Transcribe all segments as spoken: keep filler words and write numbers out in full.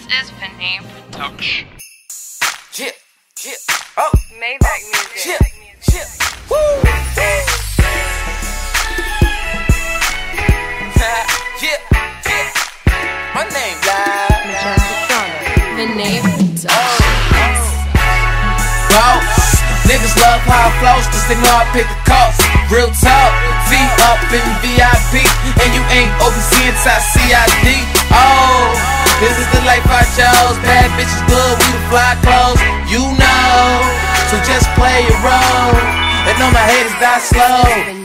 is Vinay Production. Chip, chip, oh, Maybach music. chip, chip, woo! Chip, chip, my name live. Vinay Production. Boss, niggas love how I flows, cause they know I pick the cost. Real talk, V up in V I P, and you ain't O B C inside C I D. Oh, this is the life I chose. Bad bitches good, we the fly clothes. You know, so just play your role, and know my haters die slow.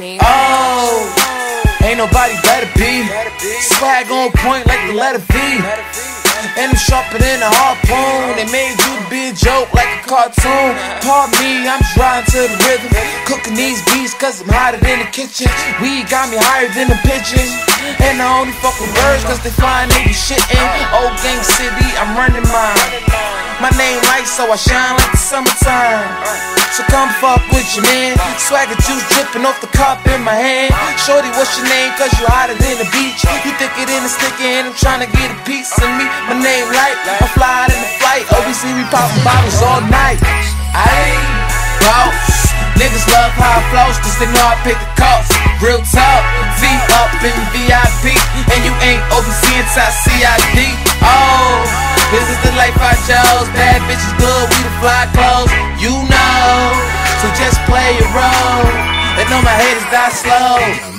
Oh, ain't nobody better be. Swag on point like the letter V, and I'm sharper than a harpoon. They made you to be a joke like a cartoon. Pardon me, I'm just riding to the rhythm, cooking these beats cause I'm hotter than the kitchen. Weed got me higher than the pigeon, and I only fuck with birds cause they flying, they be shitting. Old gang city, I'm running mine. My name light so I shine like the summertime. So come fuck with your man. Swagger juice dripping off the cup in my hand. Shorty, what's your name? Cause you hotter than the beach. You thicker than a sticky and I'm trying to get a piece of me. My name light, I fly out in the flight. O B C, we poppin' bottles all night. Ayy, boss, niggas love how I flows cause they know I pick the cost. Real talk, V up in V I P, and you ain't O B C inside C I D. Oh, this is the life I chose. Bad bitches good, we the fly clothes. You know, so just play your role, and know my haters die slow.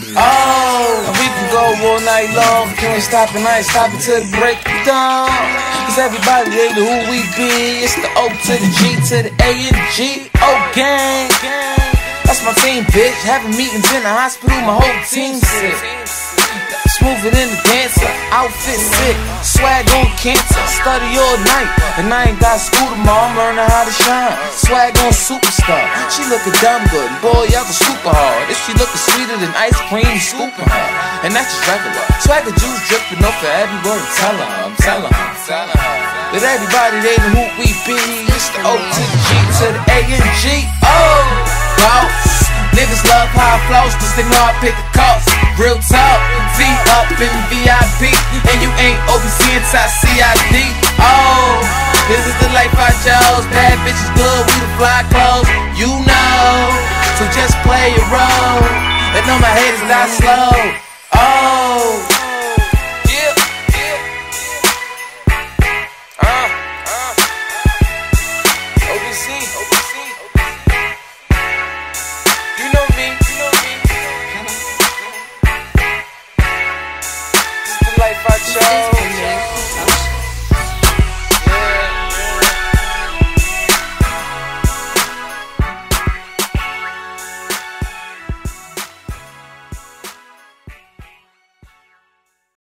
Oh, we can go all night long, can we stop at night, stop it till the break of dawn. Cause everybody they know who we be. It's the O to the G to the A and the G. Oh gang, that's my team, bitch. Having meetings in the hospital, my whole team sick. Smoother than the dancer, outfit sick, swag on cancer, study all night, and I ain't got school tomorrow, I'm learning how to shine. Swag on superstar, she lookin' dumb good, boy, y'all can super hard. If she lookin' sweeter than ice cream, you scoopin' her, and that's just regular. Swagger juice drippin' off of every word I'm tellin' her, I'm tellin' her, I'm tellin' her. But everybody, they know who we be. It's the O to the G to the A and G. Oh, boss, niggas love how I flows cause they know I pick the cost. Real talk, V up in V I P, and you ain't O B C inside C I D. Oh, this is the life I chose. Bad bitches good, we the fly clothes. You know, so just play your role, and know my haters die slow. Oh.